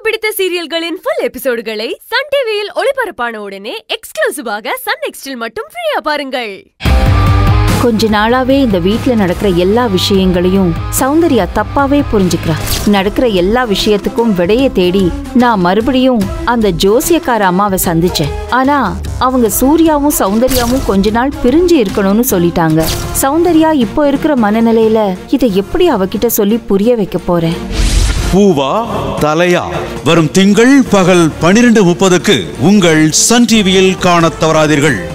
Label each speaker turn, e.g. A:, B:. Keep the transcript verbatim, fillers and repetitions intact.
A: பிடித்த சீரியல்களின் full எபிசோடுகளை Sun டிவியில் ஒளிபரப்பான உடனே எக்ஸ்க்ளூசிவாக சன் நெக்ஸ்டில் மட்டும் ஃப்ரீயா பாருங்கள்.
B: கொஞ்ச நாளாவே இந்த வீட்ல நடக்கிற எல்லா விஷயங்களையும் சௌந்தர்யா தப்பாவே புரிஞ்சுக்கிறா. நடக்கிற எல்லா விஷயத்துக்கும் விடைய தேடி நான் மறுபடியும் அந்த ஜோசியக்கார அம்மாவை சந்திச்சேன். ஆனா அவங்க சூர்யாவும் சௌந்தர்யாவும் கொஞ்ச நாள் பிரிஞ்சு இருக்கணும்னு சொல்லிட்டாங்க. சௌந்தர்யா இப்போ இருக்கிற மனநிலையில இதை எப்படி அவகிட்ட சொல்லி புரிய வைக்க போறேன்?
C: பூவா தலையா வரும் திங்கள் பகல் பனிரெண்டு முப்பதுக்கு உங்கள் சன் டிவியில் காணத் தவறாதீர்கள்.